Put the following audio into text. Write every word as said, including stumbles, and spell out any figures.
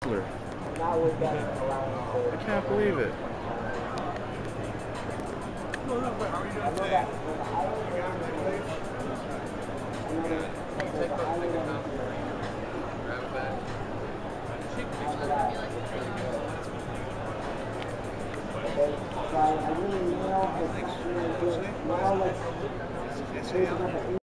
I can't believe it. I really now, now let's